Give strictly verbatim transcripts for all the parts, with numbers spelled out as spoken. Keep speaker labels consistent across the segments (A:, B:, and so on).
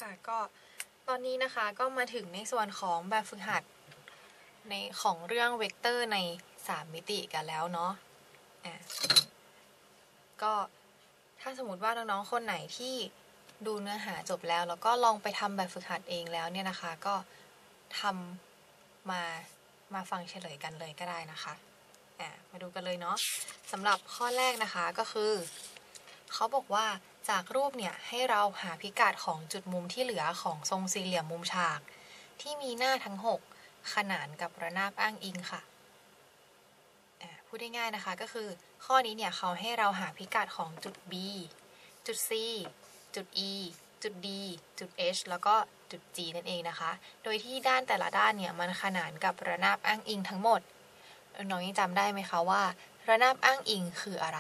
A: ค่ะก็ตอนนี้นะคะก็มาถึงในส่วนของแบบฝึกหัดในของเรื่องเวกเตอร์ในสามมิติกันแล้วเนาะอ่ะก็ถ้าสมมติว่าน้องๆคนไหนที่ดูเนื้อหาจบแล้วแล้วก็ลองไปทำแบบฝึกหัดเองแล้วเนี่ยนะคะก็ทำมามาฟังเฉลยกันเลยก็ได้นะคะอ่ะมาดูกันเลยเนาะสำหรับข้อแรกนะคะก็คือเขาบอกว่าจากรูปเนี่ยให้เราหาพิกัดของจุดมุมที่เหลือของทรงสี่เหลี่ยมมุมฉากที่มีหน้าทั้งหกขนานกับระนาบอ้างอิงค่ะพูดได้ง่ายนะคะก็คือข้อนี้เนี่ยเขาให้เราหาพิกัดของจุด B จุด C จุด E จุด D จุด H แล้วก็จุด G นั่นเองนะคะโดยที่ด้านแต่ละด้านเนี่ยมันขนานกับระนาบอ้างอิงทั้งหมดน้องยังจำได้ไหมคะว่าระนาบอ้างอิงคืออะไร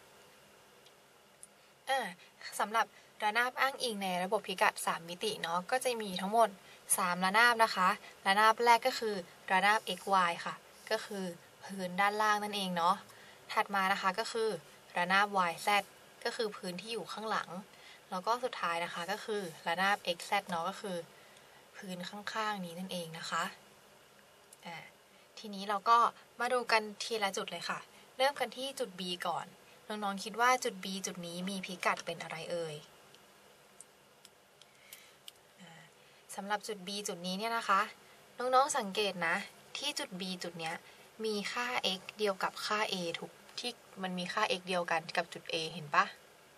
A: อ่าสำหรับระนาบอ้างอิงในระบบพิกัดสามมิติเนาะก็จะมีทั้งหมดสามระนาบนะคะระนาบแรกก็คือระนาบ x y ค่ะก็คือพื้นด้านล่างนั่นเองเนาะถัดมานะคะก็คือระนาบ y z ก็คือพื้นที่อยู่ข้างหลังแล้วก็สุดท้ายนะคะก็คือระนาบ x z เนาะก็คือพื้นข้างๆนี้นั่นเองนะคะอ่าทีนี้เราก็มาดูกันทีละจุดเลยค่ะเริ่มกันที่จุด B ก่อนน้องๆคิดว่าจุด B จุดนี้มีพิกัดเป็นอะไรเอ่ยสำหรับจุด B จุดนี้เนี่ยนะคะน้องๆสังเกตนะที่จุด B จุดเนี้ยมีค่า x เดียวกับค่า a ถูกที่มันมีค่า x เดียวกันกับจุด a เห็นปะ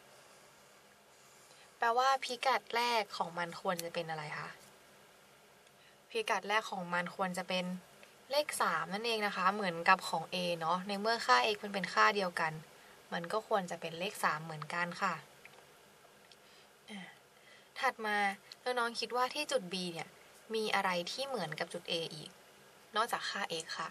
A: แปลว่าพิกัดแรกของมันควรจะเป็นอะไรคะพิกัดแรกของมันควรจะเป็นเลขสามนั่นเองนะคะเหมือนกับของ a เนาะในเมื่อค่า x มันเป็นค่าเดียวกันมันก็ควรจะเป็นเลขสามเหมือนกันค่ะถัดมาน้องๆคิดว่าที่จุด B เนี่ยมีอะไรที่เหมือนกับจุด A อีกนอกจากค่า x ค่ะ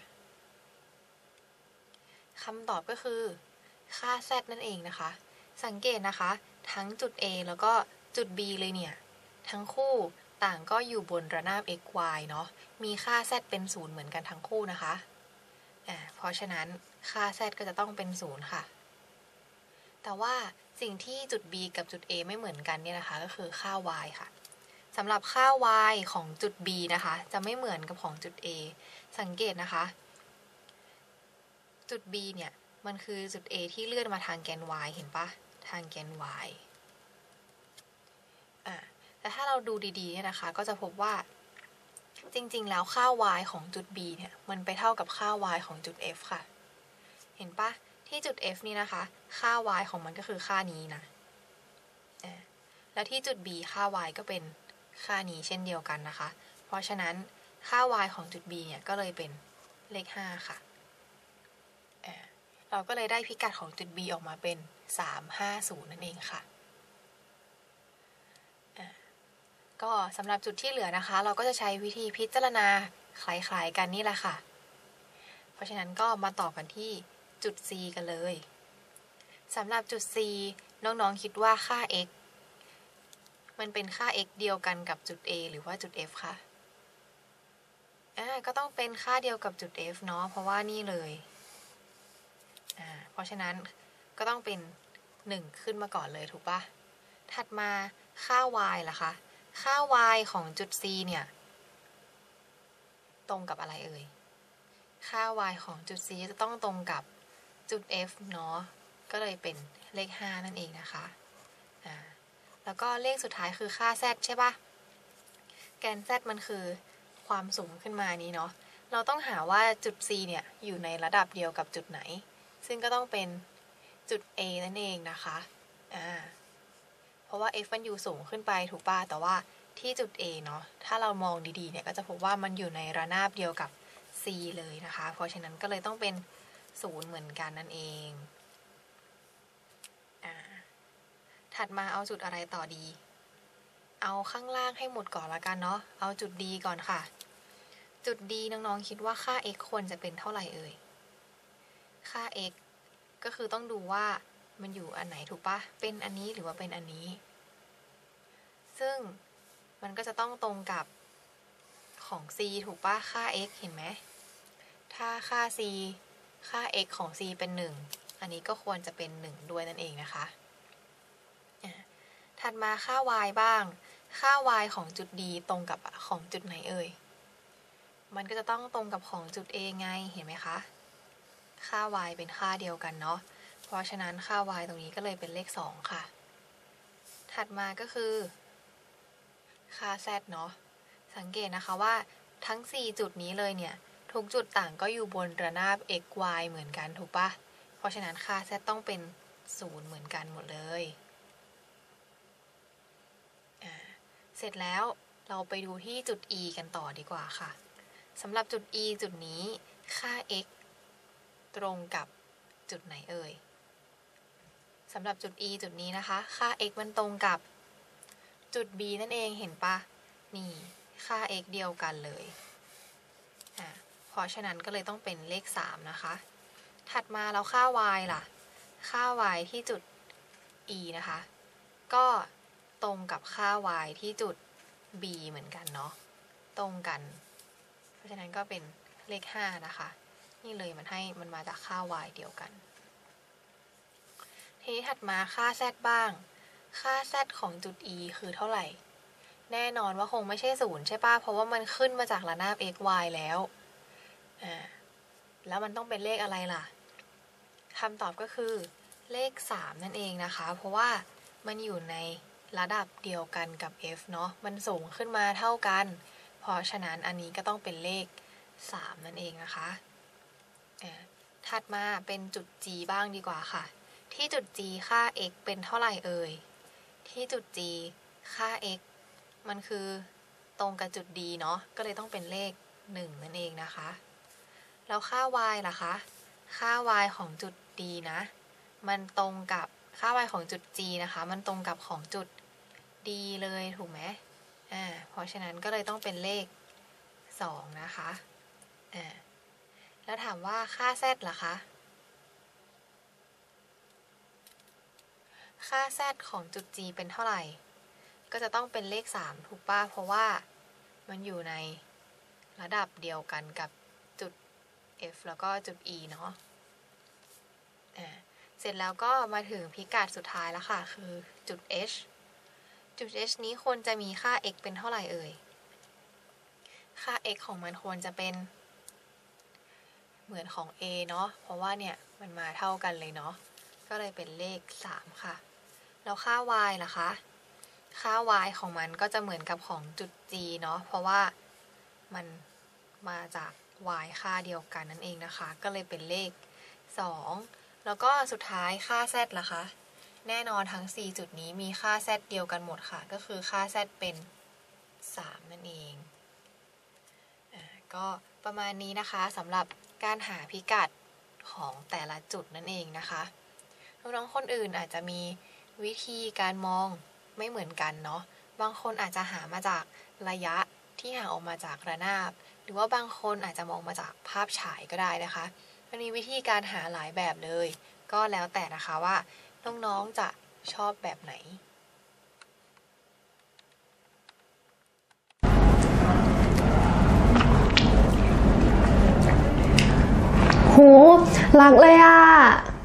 A: คำตอบก็คือค่า z นั่นเองนะคะสังเกตนะคะทั้งจุด A แล้วก็จุด B เลยเนี่ยทั้งคู่ต่างก็อยู่บนระนาบ x y เนาะมีค่า z เป็นศูนย์เหมือนกันทั้งคู่นะคะอ่าเพราะฉะนั้นค่า z ก็จะต้องเป็นศูนย์ค่ะแต่ว่าสิ่งที่จุด B กับจุด A ไม่เหมือนกันเนี่ยนะคะก็คือค่า y ค่ะสำหรับค่า y ของจุด B นะคะจะไม่เหมือนกับของจุด A สังเกตนะคะจุด B เนี่ยมันคือจุด A ที่เลื่อนมาทางแกน y เห็นปะทางแกน y อ่ะแต่ถ้าเราดูดีๆเนี่ยนะคะก็จะพบว่าจริงๆแล้วค่า y ของจุด B เนี่ยมันไปเท่ากับค่า y ของจุด f ค่ะเห็นปะที่จุด f นี่นะคะค่า y ของมันก็คือค่านี้นะแล้วที่จุด b ค่า y ก็เป็นค่านี้เช่นเดียวกันนะคะเพราะฉะนั้นค่า y ของจุด b เนี่ยก็เลยเป็นเลขห้าค่ะเราก็เลยได้พิกัดของจุด b ออกมาเป็นสามห้าศูนย์นั่นเองค่ะก็สำหรับจุดที่เหลือนะคะเราก็จะใช้วิธีพิจารณาคล้ายๆกันนี่แหละค่ะเพราะฉะนั้นก็มาต่อกันที่จุด c กันเลยสำหรับจุด c น้องๆคิดว่าค่า x มันเป็นค่า x เดียวกันกับจุด a หรือว่าจุด f คะอ่าก็ต้องเป็นค่าเดียวกับจุด f เนาะเพราะว่านี่เลยอ่าเพราะฉะนั้นก็ต้องเป็นหนึ่งขึ้นมาก่อนเลยถูกปะถัดมาค่า y ล่ะคะค่า y ของจุด c เนี่ยตรงกับอะไรเอ่ยค่า y ของจุด c จะต้องตรงกับจุด f เนาะก็เลยเป็นเลขห้านั่นเองนะคะอ่าแล้วก็เลขสุดท้ายคือค่า z ใช่ปะแกน z มันคือความสูงขึ้นมานี้เนาะเราต้องหาว่าจุด c เนี่ยอยู่ในระดับเดียวกับจุดไหนซึ่งก็ต้องเป็นจุด a นั่นเองนะคะอ่าเพราะว่า f มันอยู่สูงขึ้นไปถูกป่ะแต่ว่าที่จุด a เนาะถ้าเรามองดีๆเนี่ยก็จะพบว่ามันอยู่ในระนาบเดียวกับ c เลยนะคะเพราะฉะนั้นก็เลยต้องเป็นศูนย์เหมือนกันนั่นเองอ่าถัดมาเอาจุดอะไรต่อดีเอาข้างล่างให้หมดก่อนละกันเนาะเอาจุด d ก่อนค่ะจุด d น้องๆคิดว่าค่า x ควรจะเป็นเท่าไหร่เอ่ยค่า x ก็คือต้องดูว่ามันอยู่อันไหนถูกปะเป็นอันนี้หรือว่าเป็นอันนี้ซึ่งมันก็จะต้องตรงกับของ c ถูกปะค่า x เห็นไหมถ้าค่า c ค่า x ของ c เป็นหนึ่งอันนี้ก็ควรจะเป็นหนึ่งด้วยนั่นเองนะคะถัดมาค่า y บ้างค่า y ของจุด d ตรงกับของจุดไหนเอ่ยมันก็จะต้องตรงกับของจุด a ไงเห็นไหมคะค่า y เป็นค่าเดียวกันเนาะเพราะฉะนั้นค่า y ตรงนี้ก็เลยเป็นเลขสองค่ะถัดมาก็คือค่า z เนาะสังเกตนะคะว่าทั้งสี่จุดนี้เลยเนี่ยทุกจุดต่างก็อยู่บนระนาบ x y เหมือนกันถูกปะเพราะฉะนั้นค่า z ต้องเป็นศูนย์เหมือนกันหมดเลยเสร็จแล้วเราไปดูที่จุด e กันต่อดีกว่าค่ะสำหรับจุด e จุดนี้ค่า x ตรงกับจุดไหนเอ่ยสำหรับจุด e จุดนี้นะคะค่า x มันตรงกับจุด b นั่นเองเห็นปะนี่ค่า x เดียวกันเลยอ่ะเพราะฉะนั้นก็เลยต้องเป็นเลขสามนะคะถัดมาแล้วค่า y ล่ะค่า y ที่จุด e นะคะก็ตรงกับค่า y ที่จุด b เหมือนกันเนาะตรงกันเพราะฉะนั้นก็เป็นเลขห้านะคะนี่เลยมันให้มันมาจากค่า y เดียวกันทีนี้ถัดมาค่า z บ้างค่า z ของจุด e คือเท่าไหร่แน่นอนว่าคงไม่ใช่ศูนย์ใช่ป่ะเพราะว่ามันขึ้นมาจากระนาบ x y แล้วอ่าแล้วมันต้องเป็นเลขอะไรล่ะคำตอบก็คือเลขสามนั่นเองนะคะเพราะว่ามันอยู่ในระดับเดียวกันกับ f เนาะมันสูงขึ้นมาเท่ากันเพราะฉะนั้นอันนี้ก็ต้องเป็นเลขสามนั่นเองนะคะอ่าถัดมาเป็นจุด g บ้างดีกว่าค่ะที่จุด g ค่า x เป็นเท่าไหร่เอ่ยที่จุด g ค่า x มันคือตรงกับจุด d เนาะก็เลยต้องเป็นเลขหนึ่งนั่นเองนะคะแล้วค่า y ล่ะคะค่า y ของจุด d นะมันตรงกับค่า y ของจุด g นะคะมันตรงกับของจุด d เลยถูกไหมอ่าเพราะฉะนั้นก็เลยต้องเป็นเลขสองนะคะอ่าแล้วถามว่าค่า z ล่ะคะค่า z ของจุด g เป็นเท่าไหร่ก็จะต้องเป็นเลขสามถูกป่ะเพราะว่ามันอยู่ในระดับเดียวกันกับจุด f แล้วก็จุด e เนาะอ่าเสร็จแล้วก็มาถึงพิกัดสุดท้ายแล้วค่ะคือจุด h จุด h นี้ควรจะมีค่า x เป็นเท่าไหร่เอ่ยค่า x ของมันควรจะเป็นเหมือนของ a เนาะเพราะว่าเนี่ยมันมาเท่ากันเลยเนาะก็เลยเป็นเลขสามค่ะแล้วค่า y ล่ะคะค่า y ของมันก็จะเหมือนกับของจุด g เนาะเพราะว่ามันมาจาก y ค่าเดียวกันนั่นเองนะคะก็เลยเป็นเลขสองแล้วก็สุดท้ายค่า z ล่ะคะแน่นอนทั้งสี่จุดนี้มีค่า z เดียวกันหมดค่ะก็คือค่า z เป็นสามนั่นเองอ่าก็ประมาณนี้นะคะสำหรับการหาพิกัดของแต่ละจุดนั่นเองนะคะน้องๆคนอื่นอาจจะมีวิธีการมองไม่เหมือนกันเนาะบางคนอาจจะหามาจากระยะที่ห่างออกมาจากระนาบหรือว่าบางคนอาจจะมองมาจากภาพฉายก็ได้นะคะมันมีวิธีการหาหลายแบบเลยก็แล้วแต่นะคะว่าน้องๆจะชอบแบบไหน
B: โหรักเลยอ่ะ